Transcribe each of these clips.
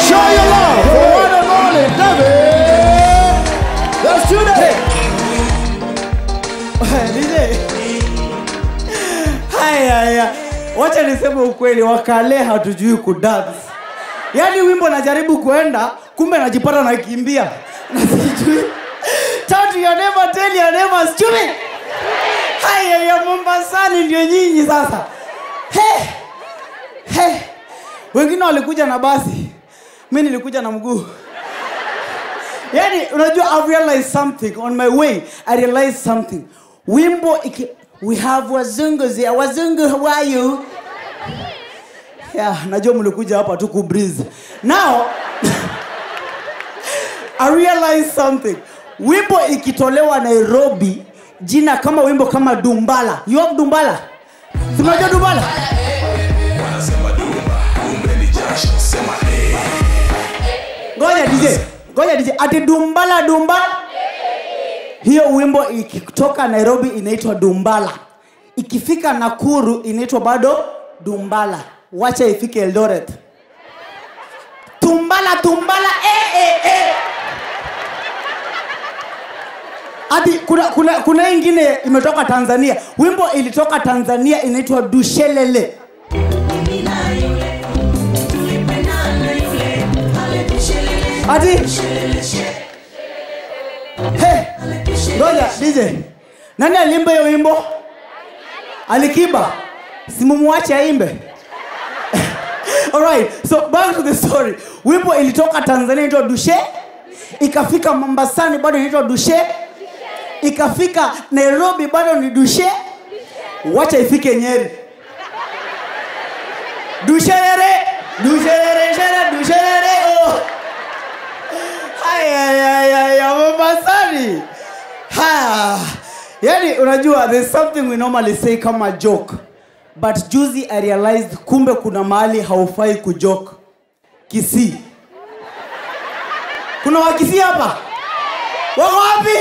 Show your love for one and only David. Let's do that. Haya. Wacha niseme ukweli, wakale hatujui kudance. Yaani wimbo najaribu kuenda, kumbe najipata nakimbia. Na sijui. Tatu ya never tell ya never stupid. Haya ya Mombasani ndio nyinyi sasa. Wengine walikuja na basi. Mimi nilikuja na mguu. Yaani unajua I realized something on my way. I realized something. Wimbo we have wazungu there. Wazungu, how are you? Yeah, najua mlikuja hapa tu ku breeze. Now I realized something. Wimbo ikitolewa Nairobi, jina kama wimbo kama Dumbala. You have Dumbala? Tunajua Dumbala? Ngoja DJ. Ati Dumbala. Hiyo wimbo ikitoka Nairobi inaitwa Dumbala. Ikifika Nakuru inaitwa bado Dumbala. Wacha ifike Eldoret. Tumbala. Ati kuna ingine imetoka Tanzania. Wimbo ilitoka Tanzania inaitwa Dushelele. Ati Ngoja DJ. Nani alimba hiyo wimbo? Alikiba. Simumuache aimbe. Alright, so back to the story. Wimbo ilitoka Tanzania inaitwa Dushe, ikafika Mombasani bado inaitwa Dushe, ikafika Nairobi bado ni Dushe. Wacha ifike Nyeri. Dusherere. Oh. Haya Mombasani. Yaani unajua there's something we normally say kama joke. But juzi I realized kumbe kuna mahali haufai kujoke. Kisii. Kuna wakisii hapa? Wako wapi?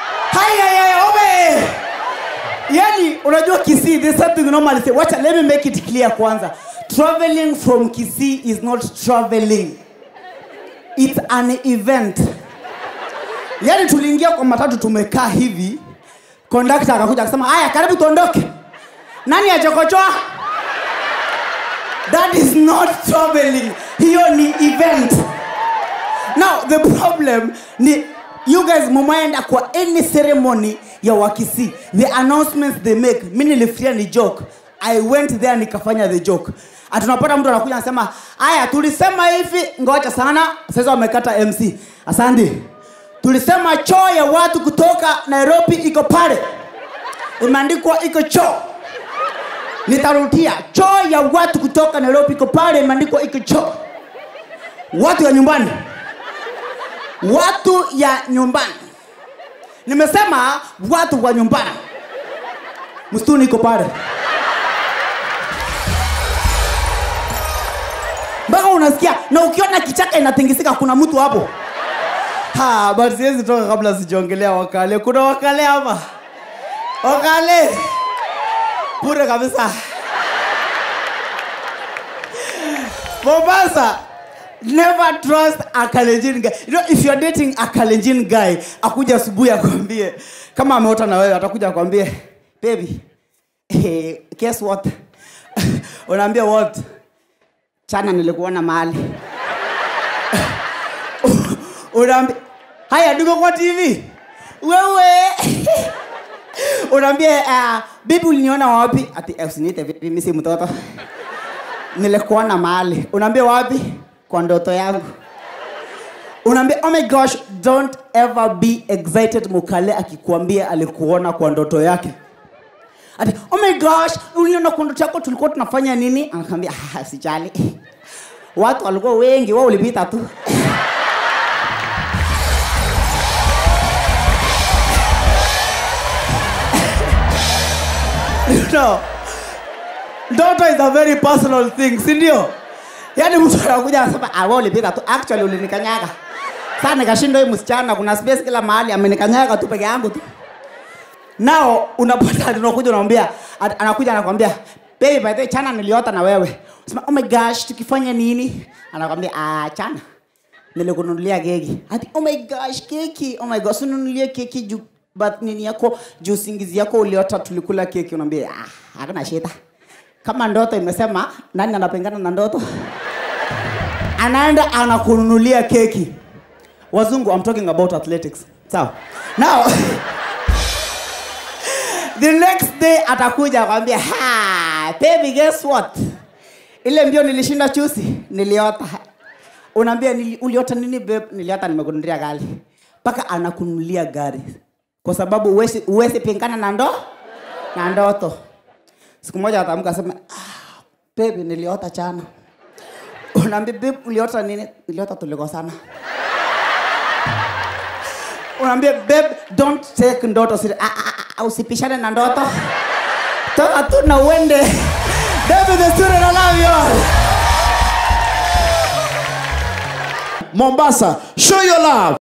Ome. Yaani unajua Kisii there's something we normally say. Watch, let me make it clear kwanza. Traveling from Kisii is not traveling. It's an event. Yaani tuliingia kwa matatu tumekaa hivi. Conductor akakuja akasema, "Haya, karibu tuondoke." Nani achokochoa? That is not traveling. Hiyo ni event. Now the problem ni you guys mumaenda kwa any ceremony ya Wakisii. The announcements they make. Mimi nilifikiria ni joke. I went there nikafanya the joke. Atunapata mtu anakuja anasema, "Haya, tulisema hivi, ngoja sana, sasa wamekata MC." Asante. Tulisema choo ya watu kutoka Nairobi iko pale. Imeandikwa iko choo. Nitarudia, choo ya watu kutoka Nairobi iko pale, imeandikwa iko choo. Watu ya nyumbani. Watu ya nyumbani. Nimesema watu wa nyumbani. Msituni iko pale. Mpaka unasikia na ukiona kichaka inatingisika kuna mtu hapo. But siwezi toka kabla sijaongelea wakale. Kuna wakale hapa. Wakale. Pure kabisa. Mombasa. Never trust a Kalenjin guy. You know, if you're dating a Kalenjin guy, akuja asubuhi akwambie kama ameota na wewe atakuja akwambie, "Baby, guess what?" Unaambia what? "Chana nilikuona mahali." Unaambia, "Haya niko kwa TV." Wewe. Unaambia, "Baby uliniona wapi?" Ati usiniite vipi, mimi si mtoto. "Nilikuona mahali." Unaambia wapi? "Kwa ndoto yangu." Unaambia, "Oh my gosh, don't ever be excited mukale akikwambia alikuona kwa ndoto yake." Ati, "Oh my gosh, uliona kwa ndoto yako tulikuwa tunafanya nini?" Anakuambia, "Sijali. Watu walikuwa wengi, wewe ulipita tu." You know, ndoto is a very personal thing, si ndio? Yaani mtu anakuja anasema, "Wewe ulipita tu, actually ulinikanyaga." Sasa nikashindwa hii msichana kuna space kila mahali amenikanyaga tu peke yangu tu. Now unapata tunakuja unamwambia anakuja anakuambia, "Baby, by the way chana niliota na wewe." Unasema, "Oh my gosh, tukifanya nini?" Anakuambia, "Chana. nilikununulia keki. Ati oh my gosh, keki. Oh my gosh, ununulie keki juu but nini yako juu usingizi yako uliota tulikula keki, unamwambia hakuna shida. Kama ndoto imesema nani anapingana na ndoto? Anaenda anakununulia keki. Wazungu, I'm talking about athletics. Sawa. Now the next day atakuja akwambia, baby guess what? Ile mbio nilishinda chusi, niliota. Unaambia uliota nini babe? Niliota nimekununulia gari. Paka anakununulia gari. Kwa sababu uwezi pingana na ndoto. Siku moja ataamka asema, baby niliota jana. Unaambia babe uliota nini? Niliota tulikosana. Unaambia babe don't take ndoto usipishane na ndoto. Toka tu na uende. David the student, I love you all. Mombasa, show your love.